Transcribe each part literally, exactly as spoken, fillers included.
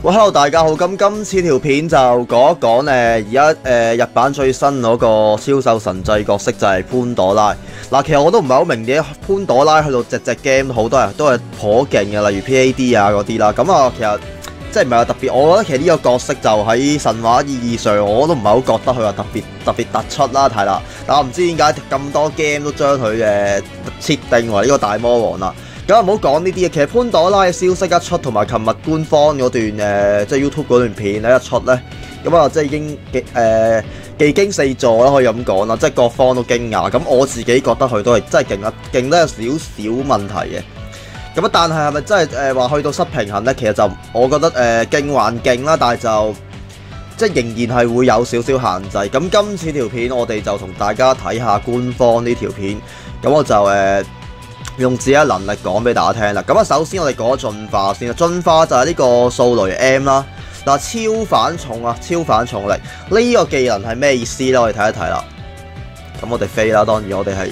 喂 ，hello 大家好，咁今次條片就講一講誒，而家誒日版最新嗰個超獸神製角色就係潘朵拉。嗱，其實我都唔係好明點解潘朵拉去到隻隻 game 好多人都係頗勁嘅，例如 P A D 啊嗰啲啦。咁啊，其實即係唔係話特別，我覺得其實呢個角色就喺神話意義上我都唔係好覺得佢話特別特別突出啦，係啦。但我唔知點解咁多 game 都將佢嘅設定為呢個大魔王啦。咁啊唔好講呢啲嘢，其實潘朵拉嘅消息一出，同埋琴日官方嗰段誒、呃、即係 YouTube 嗰段片咧一出咧，咁啊即係已經誒、呃、技驚四座啦，可以咁講啦，即係各方都驚訝。咁我自己覺得佢都係真係勁啊，勁得有少少問題嘅。咁啊，但係係咪真係誒話去到失平衡咧？其實就我覺得誒勁還勁啦，但係就即係仍然係會有少少限制。咁今次條片我哋就同大家睇下官方呢條片，咁我就誒。呃用自己嘅能力講俾大家聽啦。咁啊，首先我哋講進化先啦。進化就係呢個掃雷 M 啦。嗱，超反重啊，超反重力呢、呢個技能係咩意思咧？我哋睇一睇啦。咁我哋飛啦，當然我哋係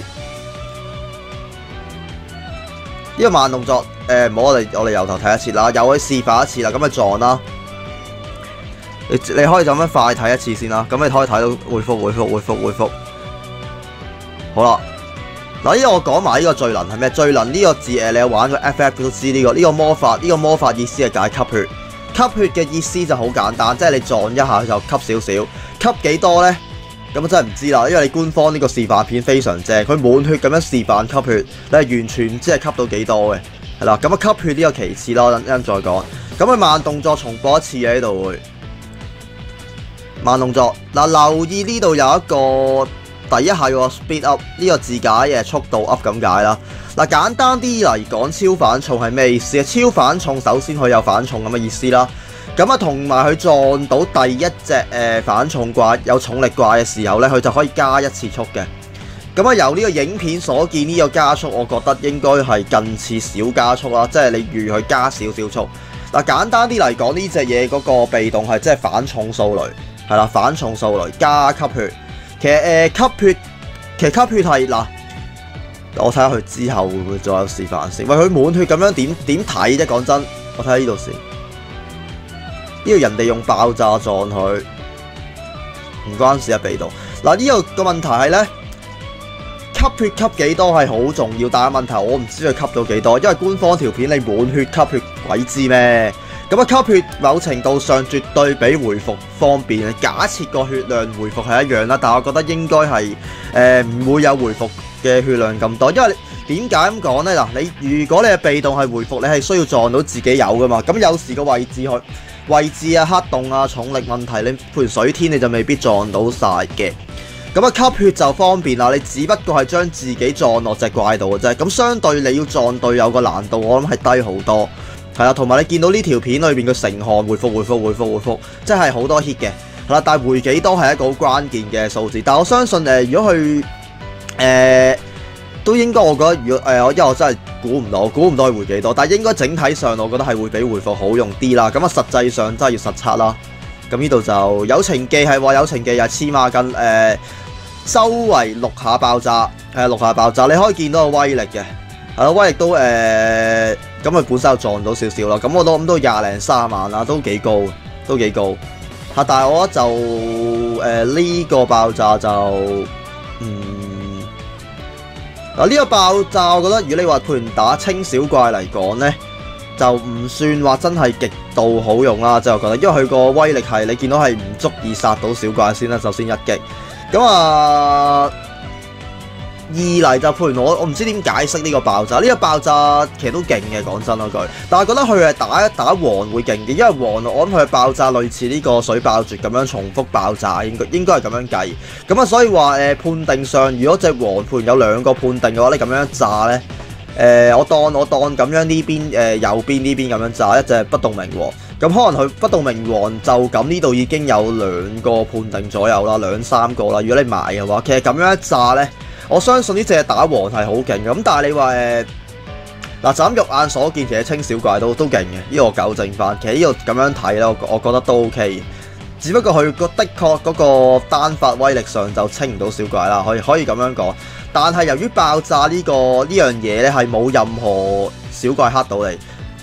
呢個慢動作。誒、呃，唔好，我哋我哋由頭睇一次啦，又去示範一次啦。咁咪撞啦。你你可以咁樣快睇一次先啦。咁你可以睇到回復、回復、回復、回復。好啦。嗱，呢個我講埋呢個聚能係咩？聚能呢個字誒，你有玩過 F F 都知呢、呢個呢、呢個魔法，呢、呢個魔法意思係解吸血。吸血嘅意思就好簡單，即係你撞一下就吸少少，吸幾多呢？咁真係唔知啦，因為你官方呢個示範片非常正，佢滿血咁樣示範吸血，你係完全唔知係吸到幾多嘅，係啦。咁啊吸血呢個其次啦，等陣再講。咁佢慢動作重播一次喺度會慢動作。嗱，留意呢度有一個。第一下個 speed up 呢個字解嘅速度 up 咁解啦。嗱，簡單啲嚟講，超反重係咩意思啊？超反重首先佢有反重咁嘅意思啦。咁啊，同埋佢撞到第一隻誒、呃、反重怪有重力怪嘅時候咧，佢就可以加一次速嘅。咁啊，由呢個影片所見呢、呢個加速，我覺得應該係近似小加速啦，即係你預佢加少少速。嗱，簡單啲嚟講，呢隻嘢嗰個被動係即係反重掃雷，係啦，反重掃雷加吸血。其實誒、呃、吸血，其實吸血係嗱，我睇下佢之後會唔會再有示範先。喂，佢滿血咁樣點點睇啫？講真，我睇下呢度先。呢度人哋用爆炸撞佢，唔關事啊，被動。嗱，呢度個問題係咧，吸血吸幾多係好重要，但係問題我唔知佢吸到幾多，因為官方條片你滿血吸血鬼知咩？咁啊，吸血某程度上絕對比回復方便。假設個血量回復係一樣啦，但係我覺得應該係誒唔會有回復嘅血量咁多。因為點解咁講呢？嗱，你如果你係被動係回復，你係需要撞到自己有噶嘛。咁有時個位置去位置啊、黑洞啊、重力問題，你譬如水天你就未必撞到晒嘅。咁啊，吸血就方便啦。你只不過係將自己撞落隻怪度嘅啫。咁相對你要撞隊友個難度，我諗係低好多。係啦，同埋你見到呢條片裏邊嘅成項回復、回復、回復、回復，即係好多 hit 嘅。係啦，但係回幾多係一個好關鍵嘅數字。但係我相信誒、呃，如果佢誒、呃、都應該，我覺得如果誒，因、呃、為我真係估唔到，估唔到佢回幾多。但係應該整體上，我覺得係會比回復好用啲啦。咁啊，實際上真係要實測啦。咁呢度就友情技係話友情技又係黐孖筋誒，周圍六下爆炸，係六下爆炸，你可以見到個威力嘅。係咯，威力都誒，咁、呃、佢本身就撞到少少啦，咁我都諗到廿零三萬啦，都幾高，都幾高嚇。但係我覺得就誒呢、呃呢個爆炸就嗯嗱呢、呢個爆炸，我覺得如果你話配完打清小怪嚟講咧，就唔算話真係極度好用啦，即係我覺得，因為佢個威力係你見到係唔足以殺到小怪先啦，首先一擊咁啊。二嚟就配完我，我唔知點解釋呢個爆炸。呢、呢個爆炸其實都勁嘅，講真嗰句。但係覺得佢係打打黃會勁啲，因為黃我諗佢嘅爆炸類似呢個水爆絕咁樣重複爆炸，應該應該係咁樣計。咁啊，所以話誒、呃、判定上，如果隻黃判有兩個判定嘅話，你咁樣炸咧，誒、呃、我當我當咁樣呢邊誒、呃、右邊呢邊咁樣炸一隻不動明王，咁可能佢不動明王就咁呢度已經有兩個判定左右啦，兩三個啦。如果你買嘅話，其實咁樣一炸咧。我相信呢隻打黃係好勁嘅，咁但係你話誒嗱，就咁肉眼所見，其實清小怪都都勁嘅，呢個我糾正翻。其實呢度咁樣睇咧，我我覺得都 OK。只不過佢個的確嗰個單發威力上就清唔到小怪啦，可以可以咁樣講。但係由於爆炸呢、呢個呢樣嘢咧係冇任何小怪黑到你。係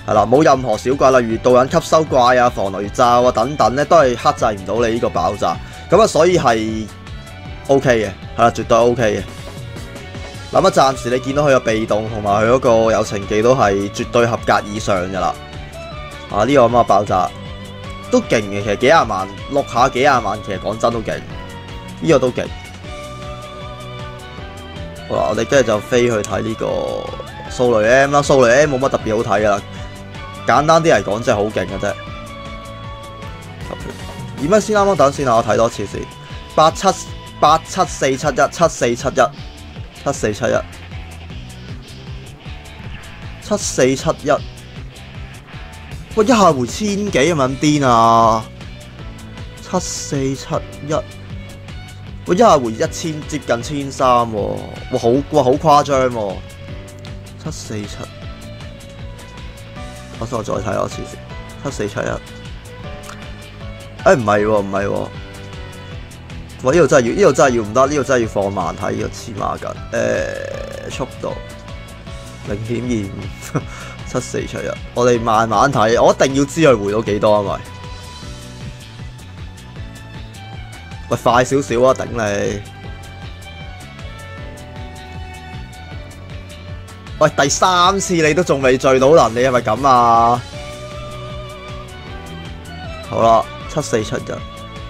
係啦，冇任何小怪，例如導引吸收怪啊、防雷罩啊等等咧，都係克制唔到你呢個爆炸。咁啊，所以係 O K 嘅，係啦，絕對 O K 嘅。咁啊，暫時你見到佢嘅被動同埋佢嗰個友情技都係絕對合格以上㗎啦。啊，呢個咁嘅爆炸都勁嘅，其實幾廿萬六下幾廿萬，其實講真都勁，呢個都勁。好啦，我哋跟住就飛去睇呢個掃雷 M 啦，掃雷 M 冇乜特別好睇㗎啦。簡單啲嚟講，真係好勁嘅啫。而乜先啱啱等先啊！我睇多次先。八七八七四七一七四七一七四七一七四七一。喂，一下回千幾咁撚癲啊！七四七一。喂，一下回一千接近千三喎。哇，好哇，好誇張喎！七四七。我再再睇多次先，七四七一，誒唔係喎，唔係喎，我呢度真係要，呢度真係要唔得，呢度真係要放慢睇，呢個黐孖筋，誒速度零點二五，七四七一，我哋慢慢睇，我一定要知佢回到幾多啊咪，喂快少少啊，頂你！喂，第三次你都仲未聚到人，你係咪咁啊？好啦，七四七一。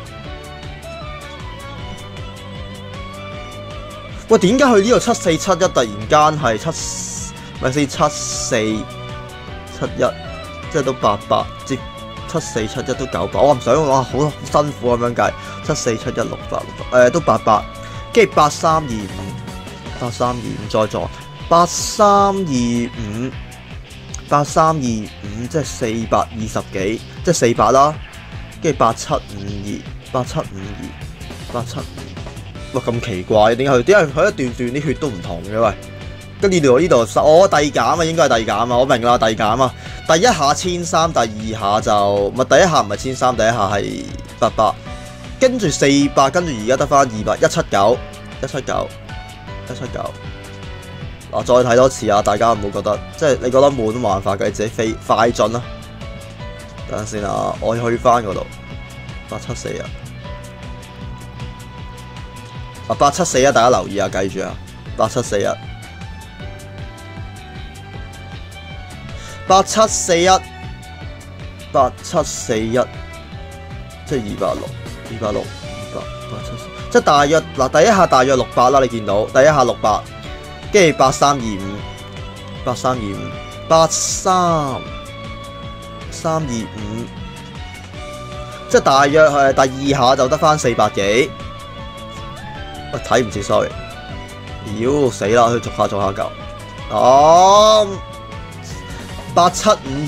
喂，點解佢呢度七四七一突然間係七咪先七四七一，即係都八百，接七四七一都九百。我唔想哇，好辛苦咁樣計，七四七一六百六百，誒都八百，跟住八三二五，八三二五再撞。八三二五，八三二五即係四百二十幾，即係四百啦。跟住八七五二，八七五二，八七五。哇，咁奇怪，點解佢點解佢一段段啲血都唔同嘅喂？跟住呢度呢度，我遞減啊，應該係遞減啊，我明啦，遞減啊。第一下千三，第二下就唔係第一下唔係千三，第一下係八百，跟住四百，跟住而家得翻二百，一七九，一七九，一七九。嗱，再睇多次啊！大家唔好覺得，即係你覺得悶都冇辦法嘅，你自己飛快進啦。等陣先啊，我去翻嗰度八七四一。啊，八七四一，大家留意啊，記住啊，八七四一，八七四一，八七四一，即係二百六，二百六，二百八七四，即係大約嗱，第一下大約六百啦，你見到第一下六百。跟住八三二五，八三二五，八三三二五，即係大約係第二下就得翻四百幾。喂，睇唔切 ，sorry。妖死啦，佢逐下逐下救。哦，八七五二，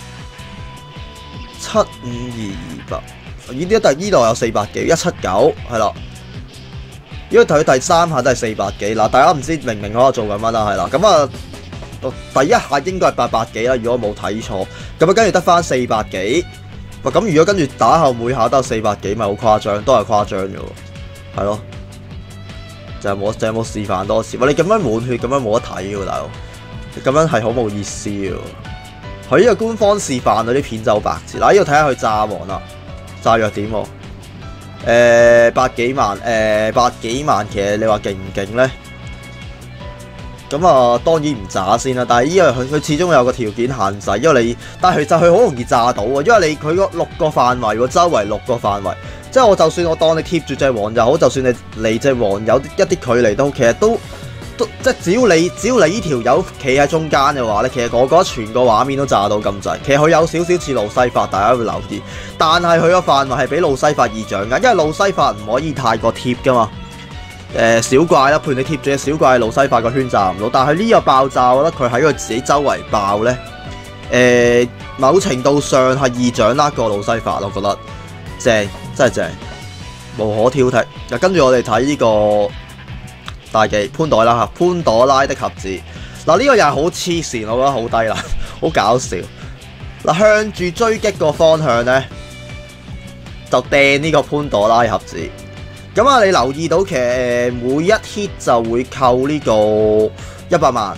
七五二二百。呢啲第呢度有四百幾，一七九係啦。因為佢第三下都係四百幾嗱，大家唔知明唔明我做緊乜啦，係啦，咁啊第一下應該係八百幾啦，如果冇睇錯，咁啊跟住得翻四百幾，喂咁如果跟住打後每下都有四百幾，咪好誇張，都係誇張嘅喎，係咯，就係冇就係冇示範多次，喂你咁樣滿血咁樣冇得睇嘅喎，大佬，你咁樣係好冇意思嘅喎，佢呢個官方示範嗰啲片就好白痴，嗱呢度睇下佢炸王啦，炸弱點喎。誒、呃、百幾萬，誒、呃、百幾萬，其實你話勁唔勁咧？咁啊，當然唔炸先啦。但係因為佢佢始終有個條件限制，因為你，但係其實佢好容易炸到喎，因為你佢個六個範圍喎，周圍六個範圍，即係我就算我當你貼住隻王又好，就算你離隻王有一啲距離都好，其實都都即係只要你只要你呢條友企喺中間嘅話咧，其實我覺得全個畫面都炸到咁滯。其實佢有少少似路西法，大家會留意。但係佢個範圍係比路西法易掌握，因為路西法唔可以太過貼噶嘛。誒、呃、小怪啦，譬如你貼住隻小怪，路西法個圈炸唔到。但係呢個爆炸，我覺得佢喺佢自己周圍爆咧，誒、呃、某程度上係易掌握過路西法，我覺得正，真係正，無可挑剔。嗱，跟住我哋睇呢個大技潘朵拉嚇，潘朵拉的盒子。嗱，呢個又係好黐線，我覺得好低啦，好搞笑。嗱，向住追擊個方向咧，就掟呢個潘朵拉盒子。咁啊，你留意到其實每一 hit 就會扣呢個一百萬，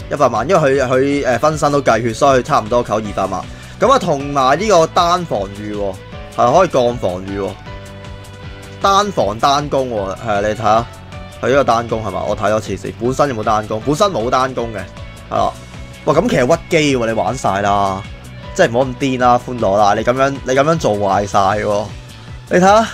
一百萬，因為佢佢誒分身都計血，所以佢差唔多扣二百萬。咁啊，同埋呢個單防禦喎，係可以降防禦喎，單防單攻喎，係啊，你睇下佢呢個單攻係嘛？我睇咗次先，本身有冇單攻？本身冇單攻嘅，係啦。哇，咁其實屈機喎，你玩晒啦，即係唔好咁癲啦，歡樂啦，你咁樣你咁樣做壞晒喎，你睇下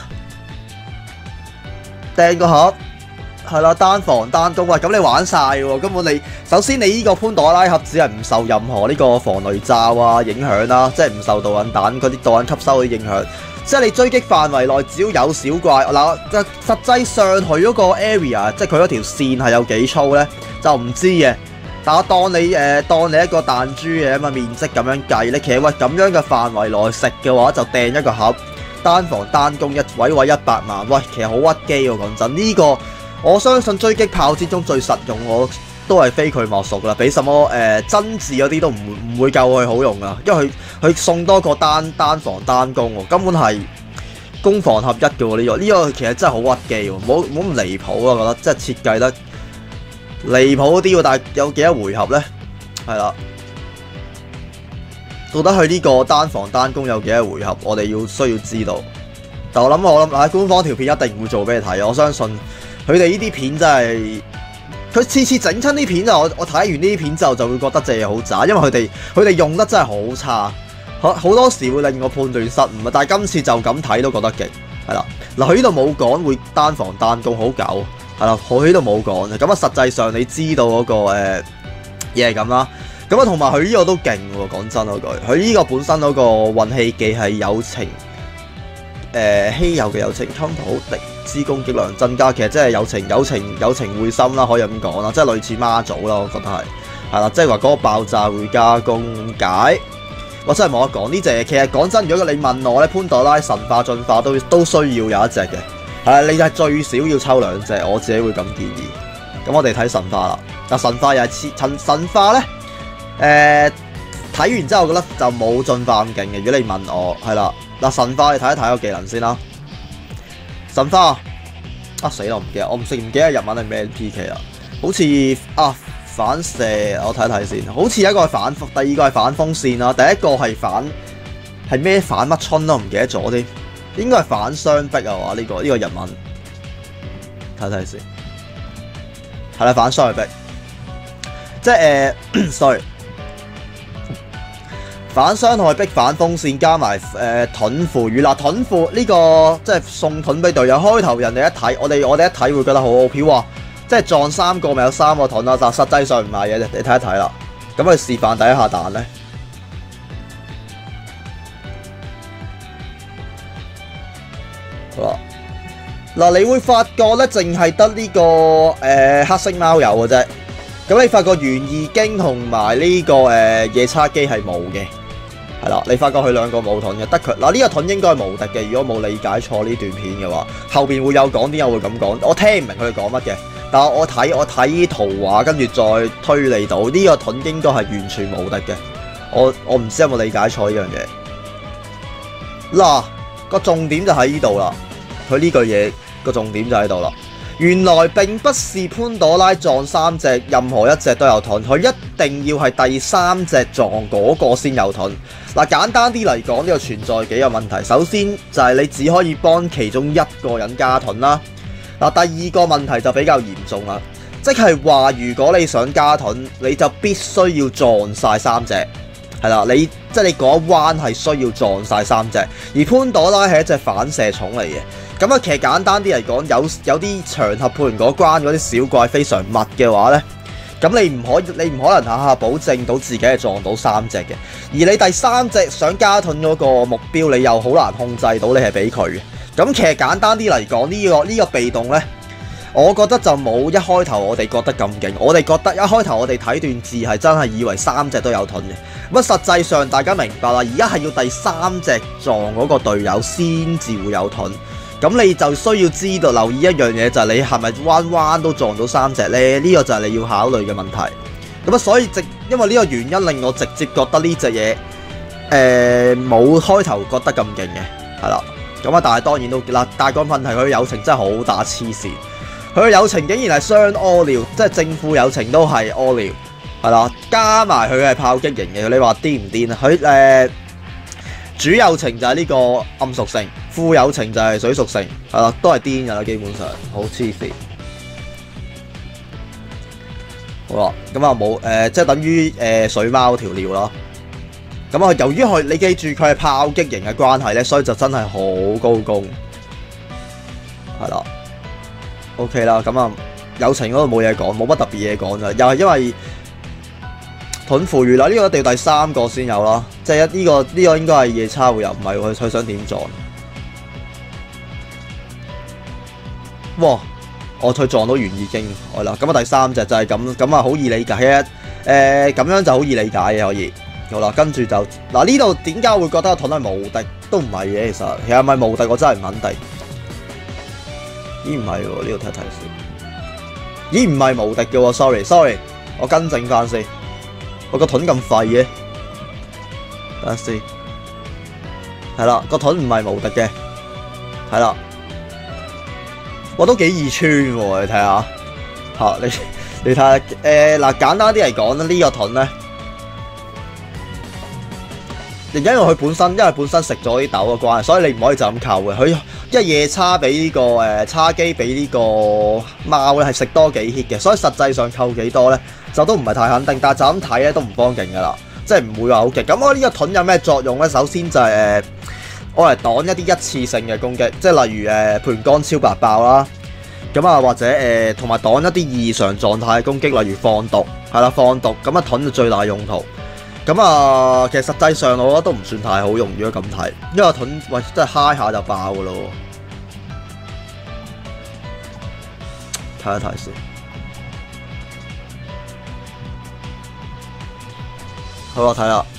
掟個盒。係啦，單防單攻，喂，咁你玩晒喎！根本你首先你呢個潘朵拉盒子係唔受任何呢個防雷罩啊影響啦，即係唔受導引彈嗰啲導引吸收嗰啲影響。即係你追擊範圍內只要有小怪嗱，實際上佢嗰個 area， 即係佢嗰條線係有幾粗咧，就唔知嘅。但我當你誒、呃、當你一個彈珠嘅咁嘅面積咁樣計咧，其實喂咁樣嘅範圍內食嘅話，就掟一個盒單防單攻一位位一百萬，喂，其實好屈機喎！講真，呢、這個。我相信追擊炮之中最實用，我都係非佢莫屬啦。比什麼誒、呃、真嗣嗰啲都唔唔會夠佢好用啊，因為佢佢送多個單單防單攻喎，根本係攻防合一嘅喎呢個呢、這個其實真係好屈機喎，冇冇咁離譜啊！我覺得真係設計得離譜啲喎，但係有幾多回合咧？係啦，到底佢呢個單防單攻有幾多回合？我哋要需要知道。但我諗我諗喺官方條片一定會做俾你睇，我相信。佢哋呢啲片真係，佢次次整親啲片就我我睇完呢啲片之後就會覺得隻嘢好渣，因為佢哋佢哋用得真係好差，好好多時會令我判斷失誤啊！但係今次就咁睇都覺得勁，係啦。嗱，佢呢度冇講會單防單攻好狗，係啦，佢呢度冇講嘅。咁啊，實際上你知道嗰、那個誒嘢係咁啦。咁啊，同埋佢呢個都勁喎，講真嗰句，佢呢個本身嗰個運氣技係友情。誒稀有嘅友情，吞土敵之攻擊量增加，其實即係友情、友情、友情會心啦，可以咁講啦，即係類似媽祖啦，我覺得係係啦，即係話嗰個爆炸會加攻解，我真係冇得講呢隻嘢。其實講真，如果你問我咧，潘朵拉神化進化都都需要有一隻嘅，係啊，你係最少要抽兩隻，我自己會咁建議。咁我哋睇神化啦，嗱神化又係似神神化咧，誒、呃、睇完之後我覺得就冇進化咁勁嘅。如果你問我係啦。嗱，神化你睇一睇個技能先啦。神化啊死啦！我唔記得，我唔識唔記得日文係咩 P K 啦。好似啊反射，我睇一睇先。好似一個係反，第二個係反風扇啦，第一個係反係咩反乜春都唔記得咗添。應該係反雙壁啊！話、這、呢個呢、這個日文睇睇先。係啦，反雙壁，即係誒、呃、，sorry。反傷害逼反風扇加埋誒盾符語啦，盾符呢個即係送盾俾隊友。開頭人哋一睇，我哋我哋一睇會覺得好好飄啊！即係撞三個咪有三個盾啦，但實際上唔係嘅，你睇一睇啦。咁佢示範第一下彈咧，好啦，嗱你會發覺咧，淨係得呢個誒、呃、黑色貓有嘅啫。咁你發覺懸異經同埋呢個誒、呃、夜叉機係冇嘅。係啦，你發覺佢兩個冇盾嘅，得佢嗱呢個盾應該係無敵嘅。如果冇理解錯呢段片嘅話，後邊會有講，點解會咁講？我聽唔明佢哋講乜嘅，但係我睇我睇圖畫，跟住再推理到呢個盾應該係完全無敵嘅。我我唔知有冇理解錯呢樣嘢。嗱個重點就喺呢度啦，佢呢句嘢個重點就喺度啦。原來並不是潘朵拉撞三隻，任何一隻都有盾，佢一定要係第三隻撞嗰個先有盾。嗱，簡單啲嚟講，呢個存在幾個問題。首先就係你只可以幫其中一個人加盾啦。嗱，第二個問題就比較嚴重啦，即係話如果你想加盾，你就必須要撞晒三隻。係啦，你即係你嗰一彎係需要撞晒三隻，而潘朵拉係一隻反射蟲嚟嘅。咁啊，其實簡單啲嚟講，有有啲場合配完嗰關嗰啲小怪非常密嘅話咧，咁你唔可你唔可能下下保證到自己係撞到三隻嘅。而你第三隻想加盾嗰個目標，你又好難控制到你係俾佢嘅。咁其實簡單啲嚟講，呢個呢個被動咧，我覺得就冇一開頭我哋覺得咁勁。我哋覺得一開頭我哋睇段字係真係以為三隻都有盾嘅。咁實際上大家明白啦，而家係要第三隻撞嗰個隊友先至會有盾。咁你就需要知道留意一樣嘢，就係你係咪彎彎都撞到三隻呢？呢、呢個就係你要考慮嘅問題。咁啊，所以直因為呢個原因令我直接覺得呢隻嘢誒冇開頭覺得咁勁嘅，係啦。咁啊，但係當然都嗱，但係個問題佢嘅友情真係好打黐線。佢嘅友情竟然係雙屙尿，即係正負友情都係屙尿， 係啦，加埋佢係炮擊型嘅，你話癲唔癲啊？佢誒、呃、主有情就係呢個暗屬性，副有情就係水屬性，係啦，都係癲㗎啦，基本上好黐線。好啦，咁啊冇誒，即係等於誒、呃、水貓條料啦。咁啊，由於佢你記住佢係炮擊型嘅關係咧，所以就真係好高攻。係啦 ，OK 啦，咁啊友情嗰度冇嘢講，冇乜特別嘢講咋，又係因為。盾符語啦，呢、這個一定要第三個先有啦，即係一呢個呢、這個應該係夜叉會有，唔係佢佢想點撞？哇！我佢撞到元意經，係啦，咁啊第三隻就係咁，咁啊好易理解嘅，誒、呃、咁樣就好易理解嘅可以。好啦，跟住就嗱呢度點解會覺得個盾係無敵？都唔係嘅，其實其實係咪無敵我真係唔肯定。咦唔係喎，呢度睇睇先。咦唔係無敵嘅喎 ，sorry sorry， 我更正翻先。我個盾咁廢嘅，等下先，係啦，個盾唔係無敵嘅，係啦，我都幾易穿喎，你睇下，嚇你你睇下，誒嗱簡單啲嚟講咧，呢個盾咧，因為佢本身因為本身食咗啲豆嘅關係，所以你唔可以就咁扣嘅，佢因為夜叉俾呢個誒叉機俾呢個貓咧係食多幾 hit 嘅，所以實際上扣幾多咧？就都唔係太肯定，但係就咁睇咧都唔幫勁噶啦，即係唔會話好勁。咁我呢個盾有咩作用咧？首先就係、是、誒，我嚟擋一啲一次性嘅攻擊，即係例如誒盤光超白爆啦，咁啊或者誒同埋擋一啲異常狀態嘅攻擊，例如放毒，係啦放毒，咁啊盾就最大用途。咁啊，其實實際上我覺得都唔算太好用，如果咁睇，因為盾喂真係嗨下就爆噶咯。睇一睇先。好我睇啦，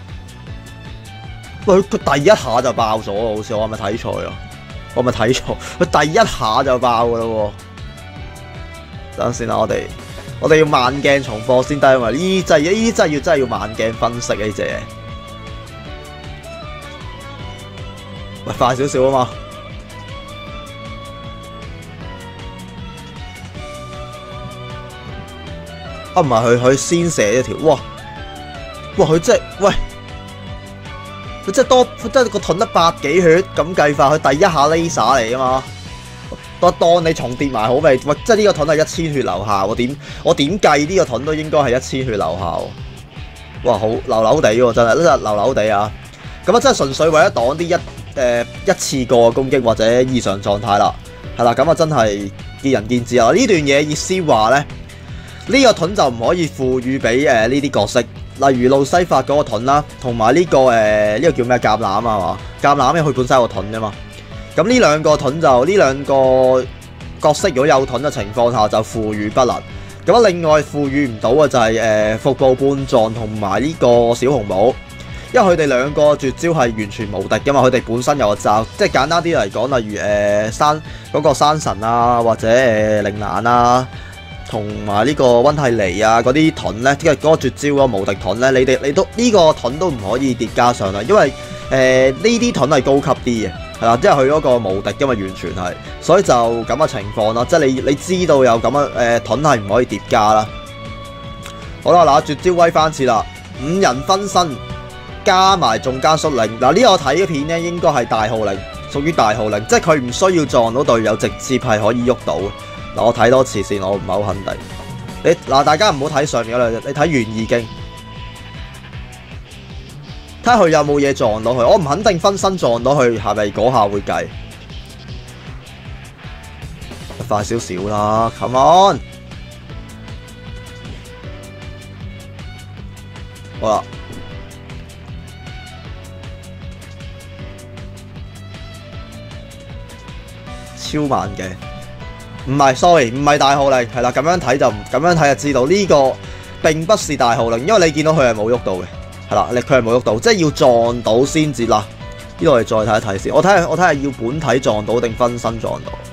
喂佢第一下就爆咗，好似我係咪睇錯啊？我係咪睇錯？佢第一下就爆噶啦喎！等陣先啦，我哋我哋要慢鏡重播先得，因為呢真係呢真係要真係要慢鏡分析呢隻嘢。喂，快少少啊嘛！啊唔係佢佢先射一條，哇！哇！佢真係喂，佢真係多，佢真係個盾得百幾血咁計法，佢第一下 laser 嚟啊嘛！我當你重疊埋好未？喂，即係呢個盾係一千血留下，我點我點計呢個盾都應該係一千血留下。哇！好流流地喎，真係真係流流地啊！咁啊，真係純粹為咗擋啲一誒、呃、一次過嘅攻擊或者異常狀態啦，係啦，咁啊真係見仁見智啊！呢段嘢意思話咧，呢、這個盾就唔可以賦予俾誒呢啲角色。例如路西法嗰個盾啦，同埋呢個誒呢、呃這個叫咩橄欖啊嘛？橄欖因為佢本身有個盾啫嘛。咁呢兩個盾就呢兩個角色如果有盾嘅情況下就賦予不能。咁另外賦予唔到嘅就係誒腹部半撞同埋呢個小紅帽，因為佢哋兩個絕招係完全無敵噶嘛。佢哋本身有個罩，即係簡單啲嚟講，例如誒、呃、山嗰、那個山神啊，或者誒鈴蘭啊。同埋呢個溫蒂尼啊嗰啲盾咧，即係嗰個絕招嗰個無敵盾咧，你哋你都呢、這個盾都唔可以疊加上啦，因為誒呢啲盾係高級啲嘅，係啦，即係佢嗰個無敵，因為完全係，所以就咁嘅情況啦，即係你你知道有咁嘅誒盾係唔可以疊加啦。好啦，嗱絕招威翻次啦，五人分身加埋仲加率領，嗱呢個我睇嘅片咧應該係大號令，屬於大號令，即係佢唔需要撞到隊友，直接係可以喐到。嗱，我睇多次先，我唔係好肯定。你嗱，大家唔好睇上面嗰兩隻，你睇元意經，睇下佢有冇嘢撞到佢。我唔肯定分身撞到佢係咪嗰下會計。快少少啦 ，come on！好啦，超慢嘅。唔係 ，sorry， 唔係大號令，係啦，咁樣睇就咁樣睇就知道呢個並不是大號令，因為你見到佢係冇喐到嘅，係啦，你佢係冇喐到，即係要撞到先至啦。呢度我哋再睇一睇先，我睇下我睇下要本體撞到定分身撞到。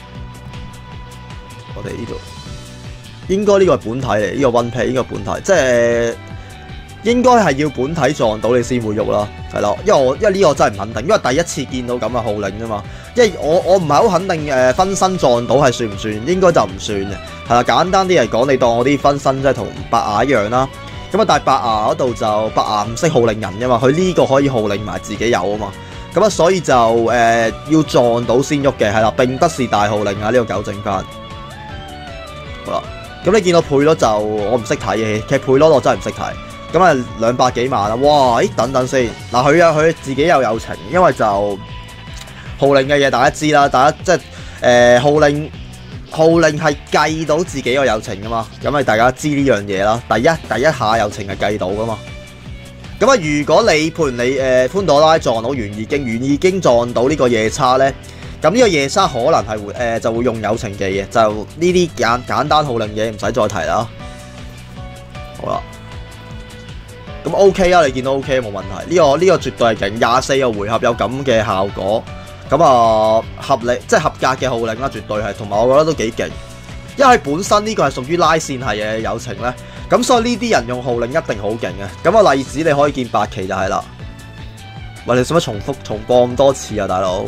我哋呢度應該呢個係本體嚟，呢、呢個 one piece 呢個本體，即係應該係要本體撞到你先會喐啦，係咯，因為我因為呢個真係唔肯定，因為第一次見到咁嘅號令啫嘛，因為我我唔係好肯定誒分身撞到係算唔算，應該就唔算嘅，係啦，簡單啲嚟講，你當我啲分身即係同白牙一樣啦，咁啊但係白牙嗰度就白牙唔識號令人㗎嘛，佢呢個可以號令埋自己有啊嘛，咁啊所以就誒、呃、要撞到先喐嘅，係啦，並不是大號令啊，呢、這個糾正翻，好啦，咁你見到配率就我唔識睇嘅，其實配率我真係唔識睇。咁啊兩百幾萬啦，哇！咦，等等先，嗱佢啊佢自己又有情，因為就號令嘅嘢大家知啦，大家即係誒號令號令係計到自己個友情噶嘛，咁咪大家知呢樣嘢啦。第一第一下友情係計到噶嘛，咁啊如果你譬如你誒、呃、潘朵拉撞到袁義經，袁義經撞到呢個夜叉咧，咁呢個夜叉可能係會誒、呃、就會用友情技嘅，就呢啲簡簡單號令嘢唔使再提啦。好啦。咁 OK 啊，你見到 OK 冇問題，呢、這個呢、這個絕對係勁，廿四個回合有咁嘅效果，咁啊合理即係合格嘅號令啦，絕對係，同埋我覺得都幾勁，因為本身呢個係屬於拉線系嘅友情咧，咁所以呢啲人用號令一定好勁嘅，咁個例子你可以見八期就係啦，喂你使乜重複重播咁多次啊大佬？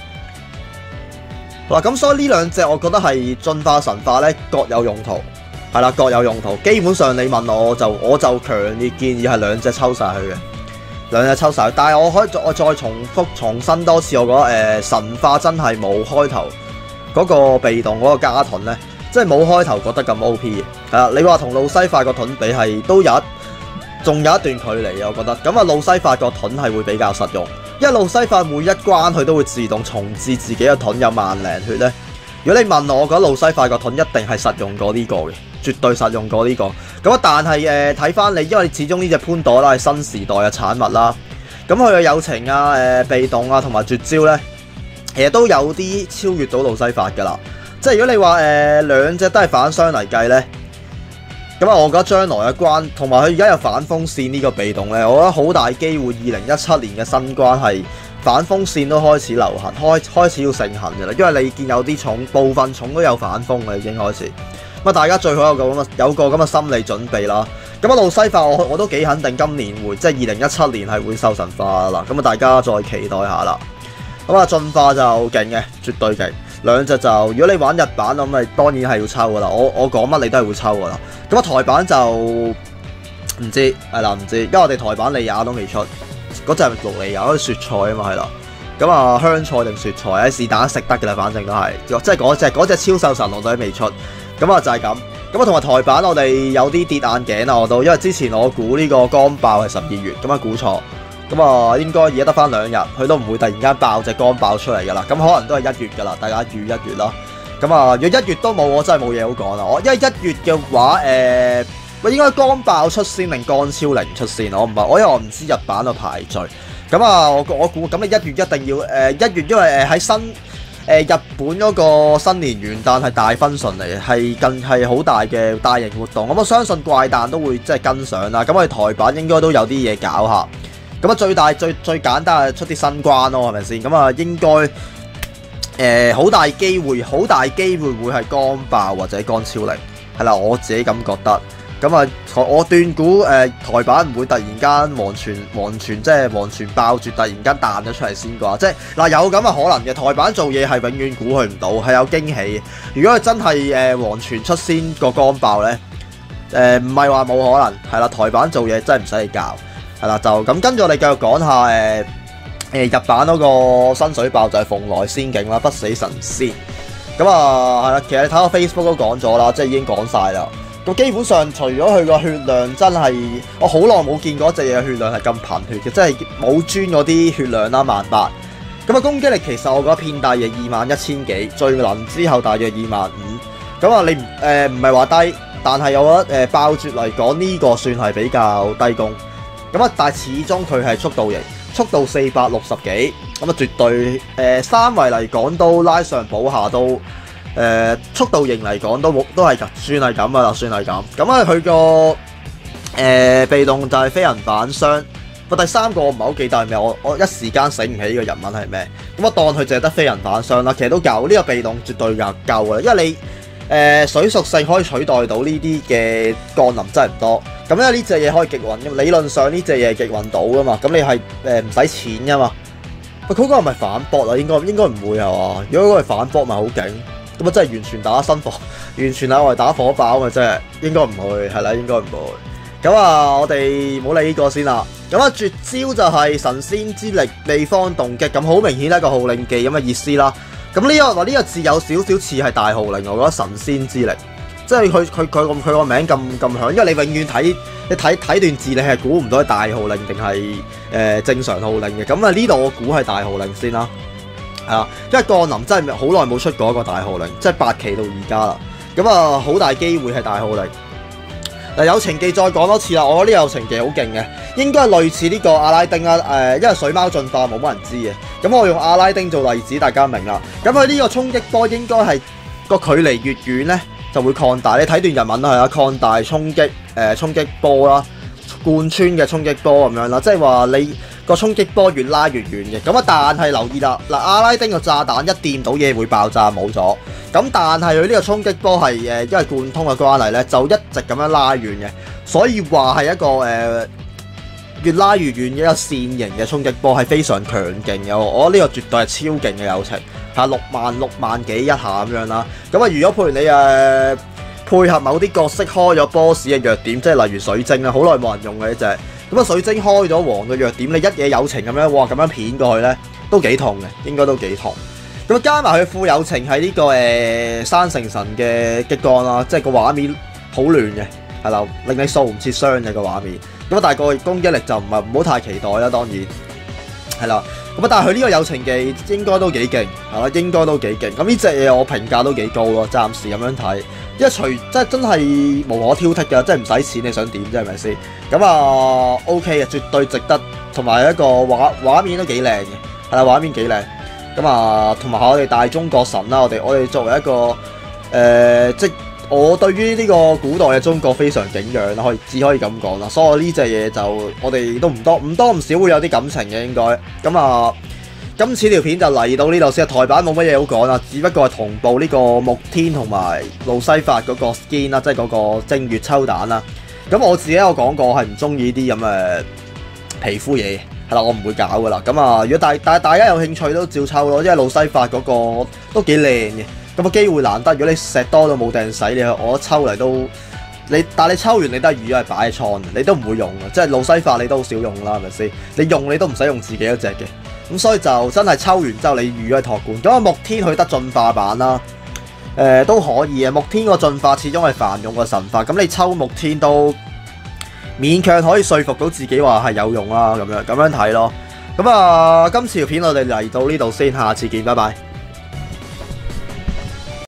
嗱咁所以呢兩隻我覺得係進化神化咧各有用途。係啦，各有用途。基本上你問我，我就我就強烈建議係兩隻抽晒佢嘅，兩隻抽晒。但係我可以再我再重複重申多次，我覺得誒、呃、神化真係冇開頭嗰個被動嗰個加盾咧，即係冇開頭覺得咁 O P 嘅。係啦，你話同路西法個盾比係都有一仲有一段距離嘅，我覺得。咁啊，路西法個盾係會比較實用，因為路西法每一關佢都會自動重置自己嘅盾有萬零血咧。如果你問我，我覺得路西法個盾一定係實用過呢個嘅。絕對實用過呢、這個，咁啊但係誒睇翻你，因為始終呢隻潘朵拉係新時代嘅產物啦，咁佢嘅友情啊、誒、呃、被動啊同埋絕招咧，其實都有啲超越到路西法噶啦。即係如果你話誒兩隻都係反雙嚟計咧，咁啊我覺得將來嘅關同埋佢而家有反風扇呢個被動咧，我覺得好大機會二零一七年嘅新關係反風扇都開始流行，開開始要盛行嘅啦。因為你見有啲重部分重都有反風嘅已經開始。咁啊，大家最好有個咁嘅有個咁嘅心理準備啦。咁啊，路西法我我都幾肯定今年會即係二零一七年係會收神化啦。咁啊，大家再期待下啦。咁啊，進化就勁嘅，絕對勁。兩隻就如果你玩日版咁咪當然係要抽噶啦。我我講乜你都係會抽噶啦。咁啊，台版就唔知係啦，唔知，因為我哋台版利亞都未出，嗰隻係綠利亞嗰啲雪菜啊嘛係啦。咁啊，香菜定雪菜咧是但食得嘅啦，反正都係即係嗰隻嗰隻超獸神龍都未出。咁啊就係咁，咁啊同埋台版我哋有啲跌眼鏡啊，我都因為之前我估呢個光爆係十二月，咁啊估錯，咁啊應該而家得翻兩日，佢都唔會突然間爆隻光爆出嚟噶啦，咁可能都係一月噶啦，大家預一月啦。咁啊，如果一月都冇，我真係冇嘢好講啦。我因為一月嘅話，誒、呃，喂應該光爆出先定光超零出先，我唔係，我因為我唔知日版嘅排序。咁啊，我我估咁你一月一定要誒一、呃、月，因為誒喺新。誒日本嗰個新年元旦係大分順嚟嘅，係更係好大嘅大型活動。咁我相信怪誕都會即係跟上啦。咁我哋台版應該都有啲嘢搞下。咁啊最大最最簡單係出啲新關咯，係咪先？咁啊應該誒好大機會，好大機會會係光爆或者光超零，係啦，我自己咁覺得。咁啊，我斷估誒、呃、台版唔會突然間黃泉黃泉即係黃泉爆住突然間彈咗出嚟先啩，即係嗱、呃、有咁嘅可能嘅。台版做嘢係永遠估佢唔到，係有驚喜。如果佢真係誒、呃、黃泉出先個光爆咧，誒唔係話冇可能，係啦。台版做嘢真係唔使你教，係啦就咁。跟住我哋繼續講下誒誒、呃呃、日版嗰個新水爆就係蓬萊仙境啦，不死神仙。咁啊係啦，其實你睇我 Facebook 都講咗啦，即係已經講晒啦。咁基本上除咗佢個血量真係，我好耐冇見過隻嘢嘅血量係咁貧血嘅，即係冇專嗰啲血量啦，萬八。咁啊攻擊力其實我覺得偏大嘅二萬一千幾，最能之後大約二萬五。咁啊你誒唔係話低，但係我覺得誒爆絕嚟講呢個算係比較低攻。咁啊但係始終佢係速度型，速度四百六十幾，咁啊絕對誒、呃、三圍嚟講都拉上補下都。誒、呃、速度型嚟講都冇都係算係咁啊，算係咁。咁啊佢個誒被動就係飛人反傷。個第三個我唔係好記得係咩，我我一時間醒唔起呢個日文係咩。咁我當佢淨係得飛人反傷啦，其實都夠。呢、這個被動絕對夠夠嘅，因為你誒、呃、水屬性可以取代到呢啲嘅降臨真係唔多。 咁咧呢隻嘢可以極運嘅，理論上呢隻嘢係極運到噶嘛。咁你係誒唔使錢噶嘛。喂，嗰個係咪反搏啊？應該應該唔會係嘛？如果嗰個係反搏，咪好勁。咁啊，真係完全打新火，完全係我哋打火爆啊！真係應該唔會，係啦，應該唔會。咁啊，我哋唔好理呢個先啦。咁啊，絕招就係神仙之力地方動擊，咁好明顯係一個號令技咁嘅意思啦。咁呢、這個呢、這個字有少少似係大號令，我覺得神仙之力，即係佢佢佢佢個名咁咁響，因為你永遠睇你睇睇段字，你係估唔到係大號令定係誒正常號令嘅。咁啊，呢度我估係大號令先啦。係啊，因為降臨真係好耐冇出過一個大號令，即係八期到而家啦。咁啊，好大機會係大號令。嗱，友情技再講多次啦，我覺得呢個友情技好勁嘅，應該係類似呢個阿拉丁啊。誒、呃，因為水貓進化冇乜人知嘅，咁我用阿拉丁做例子，大家明啦。咁佢呢個衝擊波應該係個距離越遠咧，就會擴大。你睇段日文啦，係啊，擴大衝擊誒衝擊波啦，貫穿嘅衝擊波咁樣啦，即係話你個衝擊波越拉越遠嘅。咁啊，但係留意啦，嗱，阿拉丁個炸彈一掂到嘢會爆炸冇咗。咁但係佢呢個衝擊波係誒，因為貫通嘅關係咧，就一直咁樣拉遠嘅，所以話係一個誒、呃、越拉越遠嘅一個線型嘅衝擊波係非常強勁嘅。我覺得呢個絕對係超勁嘅友情，係六萬六萬幾一下咁樣啦。咁啊，如果譬如你誒、呃、配合某啲角色開咗 boss 嘅弱點，即係例如水晶啦，好耐冇人用嘅呢隻。咁啊，水晶開咗黃嘅弱點，你一嘢友情咁樣，哇咁樣片過去咧，都幾痛嘅，應該都幾痛。咁加埋佢副友情係呢、這個誒、呃、山城神嘅激光啦，即係個畫面好亂嘅，係啦，令你掃唔切傷嘅個畫面。咁啊，但係個攻擊力就唔係唔好太期待啦，當然係啦。咁啊，但係佢呢個友情技應該都幾勁，係啦，應該都幾勁。咁呢隻嘢我評價都幾高咯，暫時咁樣睇，因為除即係真係無可挑剔㗎，即係唔使錢你想點啫，係咪先？咁啊 OK 嘅，絕對值得，同埋一個畫畫面都幾靚嘅，係啦，畫面幾靚。咁啊，同埋我哋大中國神啦，我哋我哋作為一個誒、呃，即我對於呢個古代嘅中國非常敬仰啦，可以只可以咁講啦。所以呢隻嘢就我哋都唔多唔多唔少會有啲感情嘅應該。咁啊，今次條片就嚟到呢度先，台版冇乜嘢好講啦，只不過係同步呢個木天同埋路西法嗰個 skin 啦，即係嗰個正月抽蛋啦。咁我自己有講過係唔中意啲咁嘅皮膚嘢。係啦，我唔會搞噶啦。咁啊，如果大大大家有興趣都照抽咯，因為路西法嗰個都幾靚嘅。咁個機會難得，如果你石多到冇掟使，你我抽嚟都你，但係你抽完你都係預咗係擺喺倉，你都唔會用嘅。即係路西法你都好少用啦，係咪先？你用你都唔使用，用自己嗰隻嘅。咁所以就真係抽完之後你預咗係托管。咁啊，木天去得進化版啦，誒、呃、都可以啊。木天個進化始終係繁用個神法，咁你抽木天都勉強可以說服到自己話係有用啦，咁樣咁樣睇咯。咁啊，今次條片我哋嚟到呢度先，下次見，拜拜。